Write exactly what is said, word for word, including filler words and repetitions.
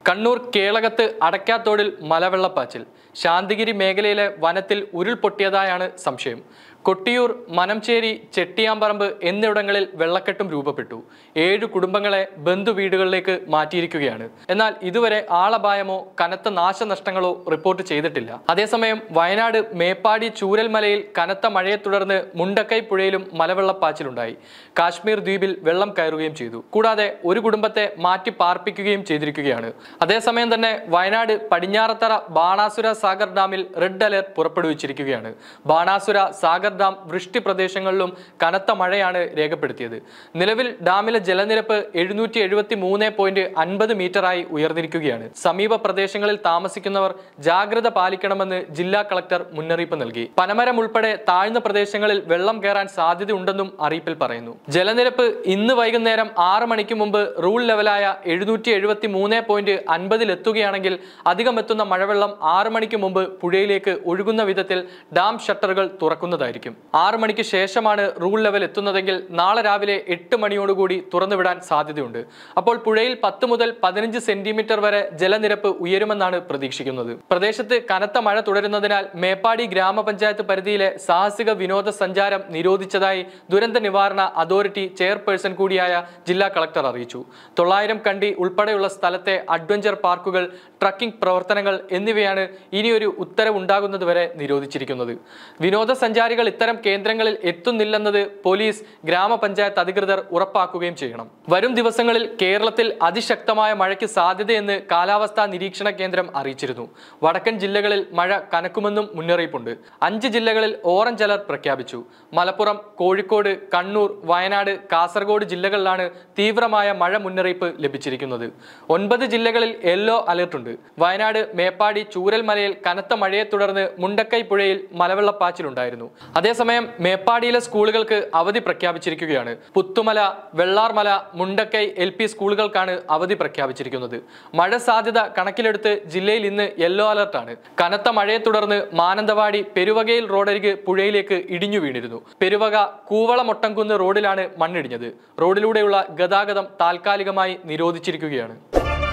കണ്ണൂർ കേളകത്ത് അടക്കാത്തോടിൽ മലവെള്ളപ്പാച്ചിൽ. ശാന്തിഗിരി മേഖലയിലെ വനത്തിൽ ഉരുൾപൊട്ടിയതായാണ് സംശയം. കൊട്ടിയൂർ, മനംചേരി, ചെട്ടിയാമ്പറമ്പ് എന്നിവിടങ്ങളിൽ വെള്ളക്കെട്ടും രൂപപ്പെട്ടു. ഏഴു കുടുംബങ്ങളെ ബന്ധുവീടുകളിലേക്ക് മാറ്റിയിരിക്കുകയാണ്. എന്നാൽ ഇതുവരെ ആളപായമോ കനത്ത നാശനഷ്ടങ്ങളോ റിപ്പോർട്ട് ചെയ്തിട്ടില്ല. അതേസമയം വയനാട് മേപ്പാടി ചൂരൽമലയിൽ കനത്ത മഴയെ തുടർന്ന് മുണ്ടക്കൈ പുഴയിലും മലവെള്ളപ്പാച്ചിലുണ്ടായി. കാശ്മീർ ദ്വീപിൽ വെള്ളം കയറുകയും ചെയ്തു. കൂടാതെ ഒരു കുടുംബത്തെ മാറ്റി പാർപ്പിക്കുകയും ചെയ്തിരിക്കുകയാണ്. അതേസമയം തന്നെ വയനാട് പടിഞ്ഞാറത്തറ ബാണാസുര സാഗർ ഡാമിൽ റെഡ് അലർട്ട് പുറപ്പെടുവിച്ചിരിക്കുകയാണ്. ബാണാസുര സാഗർ ഡാം വൃഷ്ടി പ്രദേശങ്ങളിലും കനത്ത മഴയാണ് രേഖപ്പെടുത്തിയത്. നിലവിൽ ഡാമിലെ ജലനിരപ്പ് എഴുന്നൂറ്റി എഴുപത്തി മൂന്ന് പോയിന്റ് അൻപത് മീറ്ററായി ഉയർന്നിരിക്കുകയാണ്. സമീപ പ്രദേശങ്ങളിൽ താമസിക്കുന്നവർ ജാഗ്രത പാലിക്കണമെന്ന് ജില്ലാ കളക്ടർ മുന്നറിയിപ്പ് നൽകി. പനമരം ഉൾപ്പെടെ താഴ്ന്ന പ്രദേശങ്ങളിൽ വെള്ളം കയറാൻ സാധ്യതയുണ്ടെന്നും അറിയിപ്പിൽ പറയുന്നു. ജലനിരപ്പ് ഇന്ന് വൈകുന്നേരം ആറ് മണിക്ക് മുമ്പ് റൂൾ ലെവലായ എഴുന്നൂറ്റി എഴുപത്തി മൂന്ന് പോയിന്റ് അൻപതിൽ എത്തുകയാണെങ്കിൽ അധികം എത്തുന്ന മഴവെള്ളം ആറ് മണിക്ക് മുമ്പ് പുഴയിലേക്ക് ഒഴുകുന്ന വിധത്തിൽ ഡാം ഷട്ടറുകൾ തുറക്കുന്നതായിരിക്കും. ആറ് മണിക്ക് ശേഷമാണ് റൂൾ ലെവൽ എത്തുന്നതെങ്കിൽ നാളെ രാവിലെ എട്ട് മണിയോടുകൂടി തുറന്നുവിടാൻ സാധ്യതയുണ്ട്. അപ്പോൾ പുഴയിൽ പത്ത് മുതൽ പതിനഞ്ച് സെന്റിമീറ്റർ വരെ ജലനിരപ്പ് ഉയരുമെന്നാണ് പ്രതീക്ഷിക്കുന്നത്. പ്രദേശത്ത് കനത്ത മഴ തുടരുന്നതിനാൽ മേപ്പാടി ഗ്രാമപഞ്ചായത്ത് പരിധിയിലെ സാഹസിക വിനോദസഞ്ചാരം നിരോധിച്ചതായി ദുരന്ത നിവാരണ അതോറിറ്റി ചെയർപേഴ്സൺ കൂടിയായ ജില്ലാ കളക്ടർ അറിയിച്ചു. തൊള്ളായിരം കണ്ടി ഉൾപ്പെടെയുള്ള സ്ഥലത്തെ അഡ്വഞ്ചർ പാർക്കുകൾ, ട്രക്കിംഗ് പ്രവർത്തനങ്ങൾ എന്നിവയാണ് ഇനിയൊരു ഉത്തരവുണ്ടാകുന്നതുവരെ നിരോധിച്ചിരിക്കുന്നത്. വിനോദസഞ്ചാരികൾ ഇത്തരം കേന്ദ്രങ്ങളിൽ എത്തുന്നില്ലെന്നത് പോലീസ്, ഗ്രാമപഞ്ചായത്ത് അധികൃതർ ഉറപ്പാക്കുകയും ചെയ്യണം. വരും ദിവസങ്ങളിൽ കേരളത്തിൽ അതിശക്തമായ മഴയ്ക്ക് സാധ്യതയെന്ന് കാലാവസ്ഥാ നിരീക്ഷണ കേന്ദ്രം അറിയിച്ചിരുന്നു. വടക്കൻ ജില്ലകളിൽ മഴ കനക്കുമെന്നും മുന്നറിയിപ്പുണ്ട്. അഞ്ച് ജില്ലകളിൽ ഓറഞ്ച് അലർട്ട് പ്രഖ്യാപിച്ചു. മലപ്പുറം, കോഴിക്കോട്, കണ്ണൂർ, വയനാട്, കാസർഗോഡ് ജില്ലകളിലാണ് തീവ്രമായ മഴ മുന്നറിയിപ്പ് ലഭിച്ചിരിക്കുന്നത്. ഒൻപത് ജില്ലകളിൽ യെല്ലോ അലർട്ടുണ്ട്. വയനാട് മേപ്പാടി ചൂരൽമലയിൽ കനത്ത മഴയെ തുടർന്ന് മുണ്ടക്കൈ പുഴയിൽ മലവെള്ളപ്പാച്ചിലുണ്ടായിരുന്നു. അതേസമയം മേപ്പാടിയിലെ സ്കൂളുകൾക്ക് അവധി പ്രഖ്യാപിച്ചിരിക്കുകയാണ്. പുത്തുമല, വെള്ളാർമല, മുണ്ടക്കൈ എൽ പി സ്കൂളുകൾക്കാണ് അവധി പ്രഖ്യാപിച്ചിരിക്കുന്നത്. മഴ സാധ്യത കണക്കിലെടുത്ത് ജില്ലയിൽ ഇന്ന് യെല്ലോ അലർട്ടാണ്. കനത്ത മഴയെ തുടർന്ന് മാനന്തവാടി പെരുവകയിൽ റോഡരിക് പുഴയിലേക്ക് ഇടിഞ്ഞു വീണിരുന്നു. പെരുവക കൂവളമൊട്ടംകുന്ന് റോഡിലാണ് മണ്ണിടിഞ്ഞത്. റോഡിലൂടെയുള്ള ഗതാഗതം താൽക്കാലികമായി നിരോധിച്ചിരിക്കുകയാണ്.